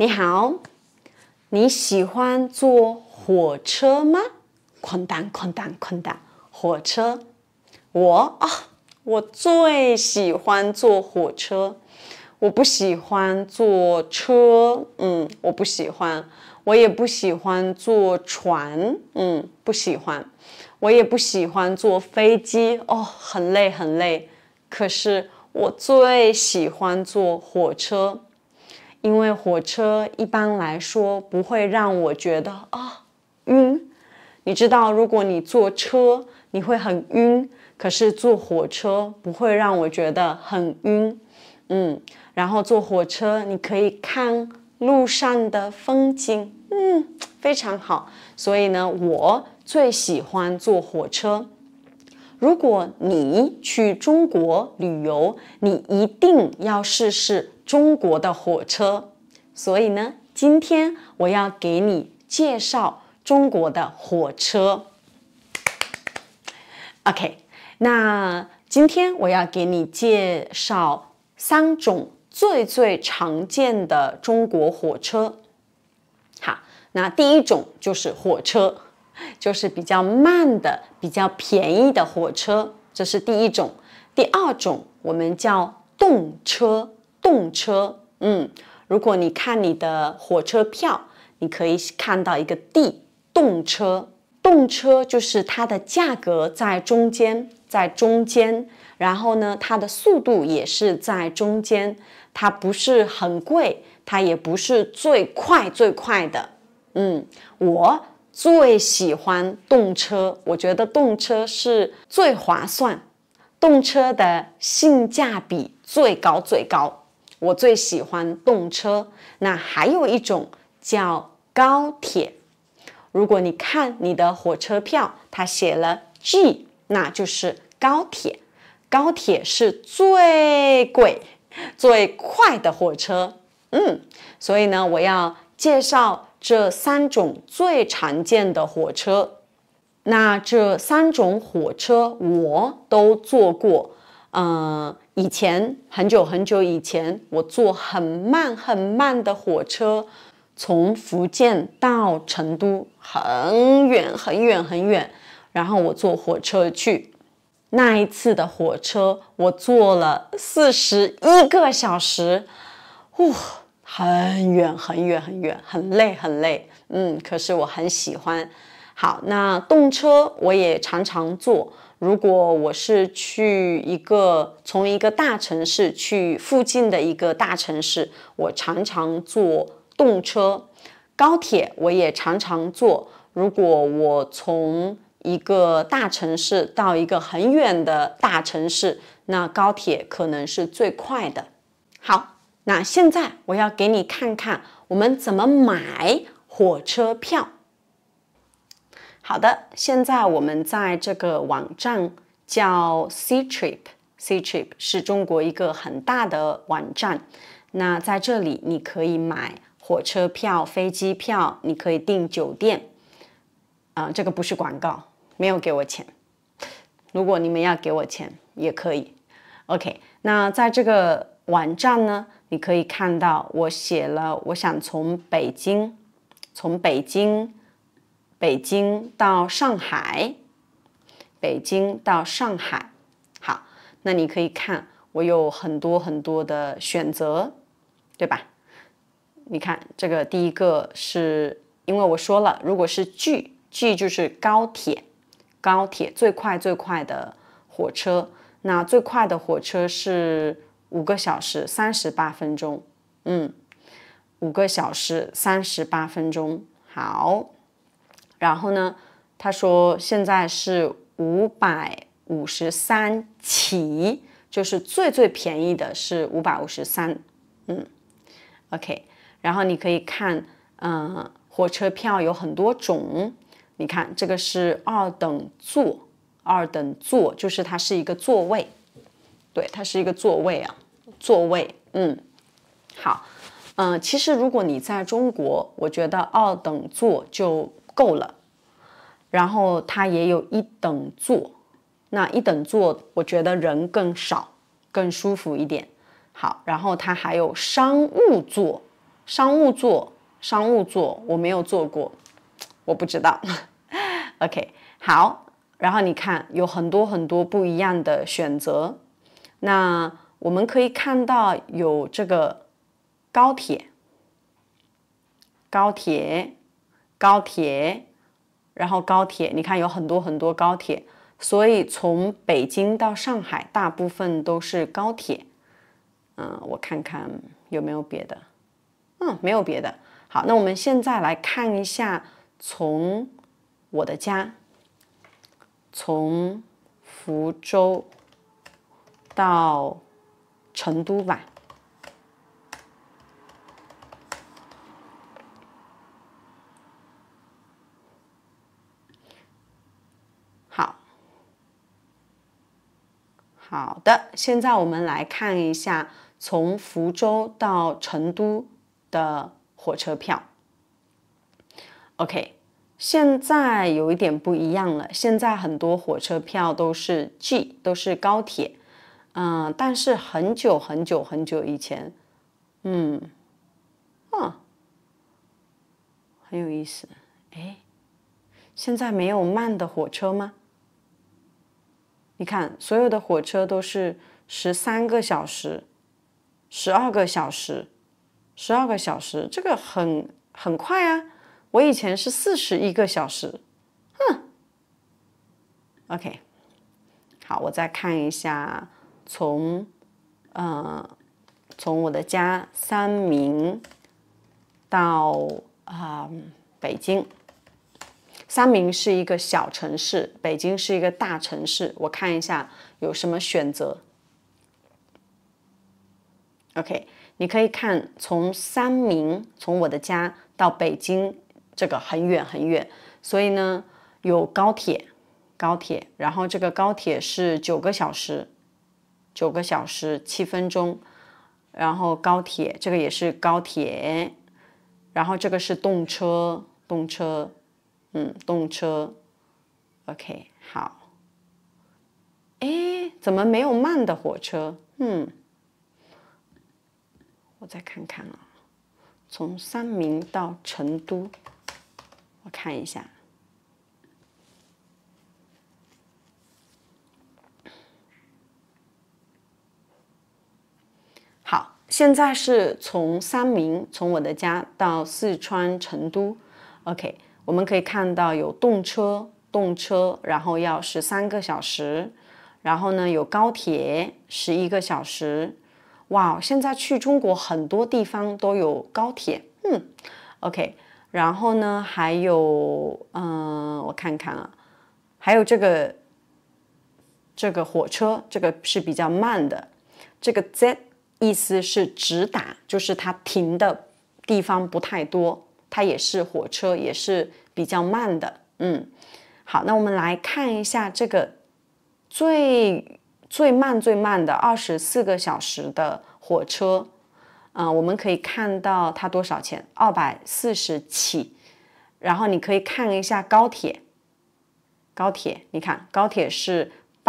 你好，你喜欢坐火车吗？混蛋，混蛋，混蛋！火车，我最喜欢坐火车。我不喜欢坐车，我不喜欢。我也不喜欢坐船，不喜欢。我也不喜欢坐飞机，很累很累。可是我最喜欢坐火车。因为火车一般来说不会让我觉得晕。你知道，如果你坐车你会很晕，可是坐火车不会让我觉得很晕。然后坐火车你可以看路上的风景，非常好。所以呢，我最喜欢坐火车。如果你去中国旅游，你一定要试试中国的火车。所以呢，今天我要给你介绍中国的火车。OK， 那今天我要给你介绍3种最常见的中国火车。好，那第一种就是火车，就是比较慢的、比较便宜的火车，这是第一种。第二种我们叫动车，动车。如果你看你的火车票，你可以看到一个 D， 动车。动车就是它的价格在中间，然后呢，它的速度也是在中间，它不是很贵，它也不是最快的。我最喜欢动车，我觉得动车是最划算，动车的性价比最高。我最喜欢动车。那还有一种叫高铁。如果你看你的火车票，它写了 G， 那就是高铁。高铁是最贵、最快的火车。所以呢，我要介绍这3种最常见的火车。那这3种火车我都坐过。以前很久以前，我坐很慢的火车，从福建到成都，很远，然后我坐火车去。那一次的火车我坐了41个小时，很远，很累。可是我很喜欢。好，那动车我也常常坐。如果我是从一个大城市去附近的一个大城市，我常常坐动车。高铁我也常常坐。如果我从一个大城市到一个很远的大城市，那高铁可能是最快的。好，那现在我要给你看看我们怎么买火车票。好的，现在我们在这个网站叫 Ctrip 是中国一个很大的网站。那在这里你可以买火车票、飞机票，你可以订酒店。这个不是广告，没有给我钱。如果你们要给我钱也可以。OK， 那在这个网站呢，你可以看到我写了，我想从北京到上海，好，那你可以看我有很多的选择，对吧？你看这个第一个是，因为我说了，如果是 G 就是高铁最快的火车。那最快的火车是5个小时38分钟。5个小时38分钟。好，然后呢，他说现在是553起，就是最便宜的是553。OK， 然后你可以看，火车票有很多种。你看这个是二等座就是它是一个座位，对，它是一个座位。好，其实如果你在中国，我觉得2等座就够了。然后它也有1等座，那1等座我觉得人更少，更舒服一点。好，然后它还有商务座， 商务座，商务座我没有坐过，我不知道。OK， 好，然后你看有很多很多不一样的选择。那我们可以看到有这个高铁，高铁，高铁，然后高铁，你看有很多很多高铁，所以从北京到上海大部分都是高铁。我看看有没有别的。没有别的。好，那我们现在来看一下，从我的家，从福州到成都吧。好的，现在我们来看一下从福州到成都的火车票。OK， 现在有一点不一样了，现在很多火车票都是 G， 都是高铁。但是很久很久很久以前，很有意思。现在没有慢的火车吗？你看，所有的火车都是13个小时、12个小时、12个小时，这个很快啊！我以前是41个小时，OK， 好，我再看一下，从我的家三明到北京。三明是一个小城市，北京是一个大城市。我看一下有什么选择。OK， 你可以看从三明，从我的家到北京，这个很远很远，所以呢有高铁，然后这个高铁是9个小时，9个小时7分钟，然后高铁这个也是高铁，然后这个是动车。动车 ，OK， 好。怎么没有慢的火车？我再看看啊，从三明到成都，我看一下。好，现在是从三明，从我的家到四川成都 ，OK。我们可以看到有动车，然后要13个小时，然后呢有高铁11个小时。哇，现在去中国很多地方都有高铁，OK。然后呢还有我看看啊，还有这个火车，这个是比较慢的，这个 Z 意思是直达，就是它停的地方不太多。它也是火车，也是比较慢的。好，那我们来看一下这个最慢的24个小时的火车。我们可以看到它多少钱？240起。然后你可以看一下高铁，你看高铁是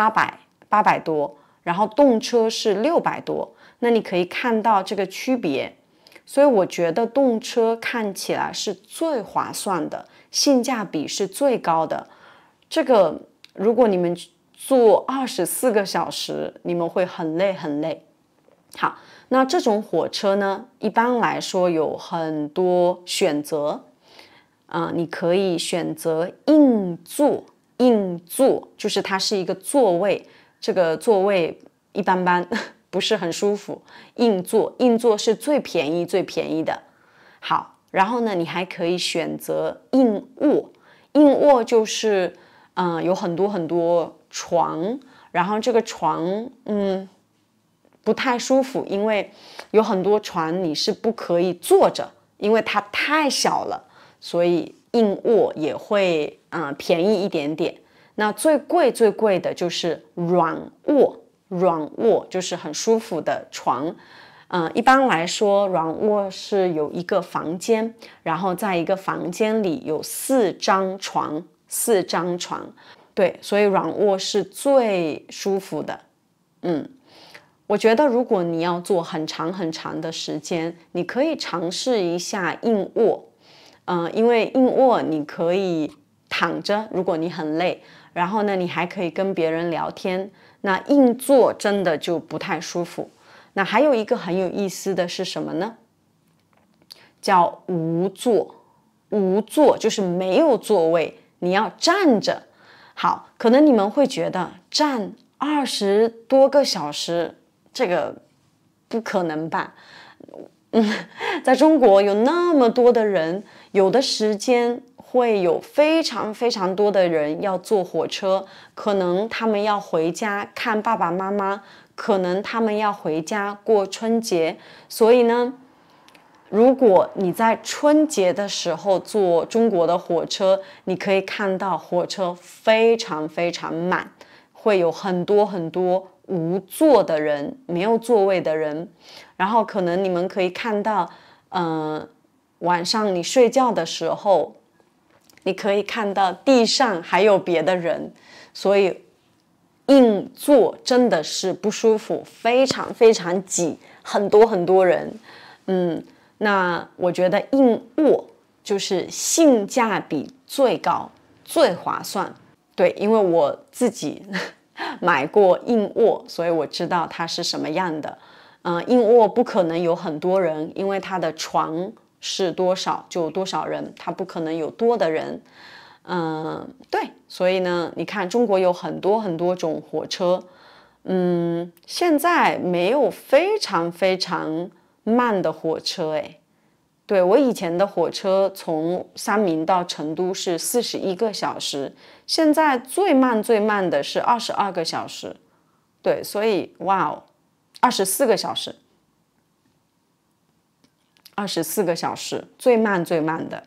800多，然后动车是600多。那你可以看到这个区别。所以我觉得动车看起来是最划算的，性价比是最高的。这个如果你们坐24个小时，你们会很累很累。好，那这种火车呢，一般来说有很多选择。你可以选择硬座就是它是一个座位，这个座位一般般。不是很舒服，硬座是最便宜的。好，然后呢，你还可以选择硬卧就是有很多很多床，然后这个床不太舒服，因为有很多床你是不可以坐着，因为它太小了，所以硬卧也会便宜一点点。那最贵的就是软卧就是很舒服的床。一般来说软卧是有一个房间，然后在一个房间里有4张床，对，所以软卧是最舒服的。 我觉得如果你要做很长很长的时间，你可以尝试一下硬卧。因为硬卧你可以躺着，如果你很累，然后呢，你还可以跟别人聊天。那硬坐真的就不太舒服。那还有一个很有意思的是什么呢？叫无坐。无坐就是没有座位，你要站着。好，可能你们会觉得站20多个小时，这个不可能吧？在中国有那么多的人，有的时间会有非常非常多的人要坐火车，可能他们要回家看爸爸妈妈，可能他们要回家过春节。所以呢，如果你在春节的时候坐中国的火车，你可以看到火车非常非常满，会有很多很多无座的人，没有座位的人。然后可能你们可以看到，晚上你睡觉的时候，你可以看到地上还有别的人，所以硬座真的是不舒服，非常非常挤，很多很多人。那我觉得硬卧就是性价比最高、最划算。对，因为我自己买过硬卧，所以我知道它是什么样的。硬卧不可能有很多人，因为它的床是多少就有多少人，它不可能有多的人。对，所以呢，你看中国有很多很多种火车。现在没有非常非常慢的火车诶。对，我以前的火车从三明到成都是41个小时，现在最慢最慢的是22个小时。对，所以哇哦，24个小时，24个小时，最慢最慢的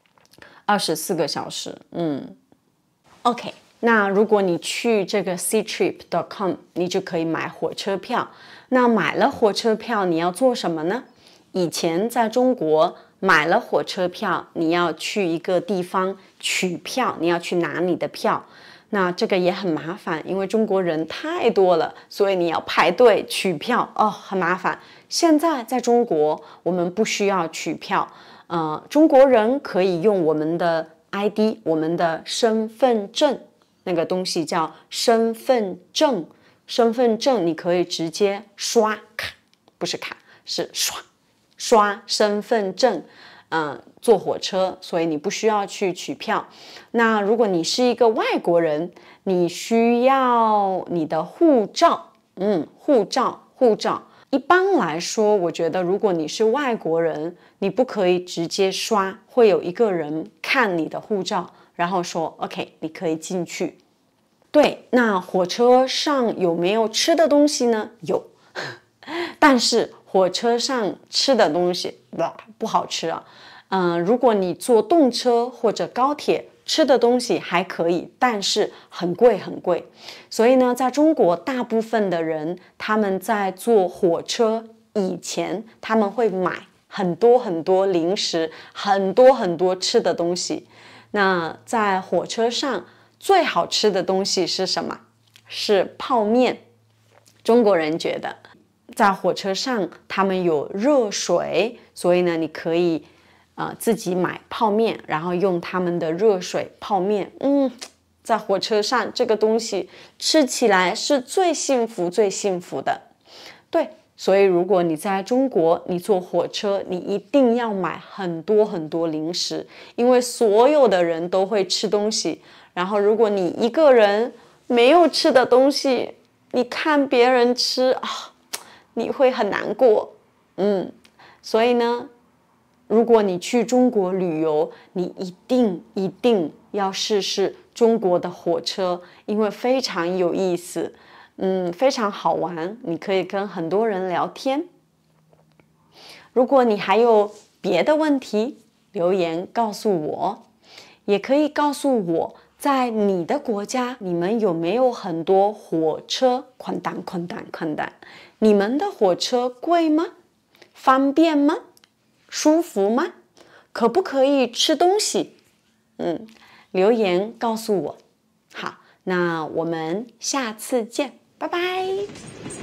24个小时。OK， 那如果你去这个 ctrip.com， 你就可以买火车票。那买了火车票，你要做什么呢？以前在中国买了火车票，你要去一个地方取票，你要去拿你的票。那这个也很麻烦，因为中国人太多了，所以你要排队取票，很麻烦。现在在中国，我们不需要取票，中国人可以用我们的 ID， 我们的身份证，那个东西叫身份证。身份证你可以直接刷卡，不是卡，是刷身份证。坐火车，所以你不需要去取票。那如果你是一个外国人，你需要你的护照。护照。一般来说，我觉得如果你是外国人，你不可以直接刷，会有一个人看你的护照，然后说 OK， 你可以进去。对，那火车上有没有吃的东西呢？有，但是火车上吃的东西不好吃啊。如果你坐动车或者高铁，吃的东西还可以，但是很贵很贵。所以呢，在中国大部分的人，他们在坐火车以前，他们会买很多很多零食，很多很多吃的东西。那在火车上最好吃的东西是什么？是泡面。中国人觉得在火车上他们有热水，所以呢你可以自己买泡面，然后用他们的热水泡面。在火车上这个东西吃起来是最幸福最幸福的。对，所以如果你在中国，你坐火车，你一定要买很多很多零食，因为所有的人都会吃东西。然后如果你一个人没有吃的东西，你看别人吃你会很难过。所以呢，如果你去中国旅游，你一定要试试中国的火车，因为非常有意思，非常好玩，你可以跟很多人聊天。如果你还有别的问题，留言告诉我，也可以告诉我，在你的国家，你们有没有很多火车？困蛋，你们的火车贵吗？方便吗？舒服吗？可不可以吃东西？留言告诉我。好，那我们下次见，拜拜。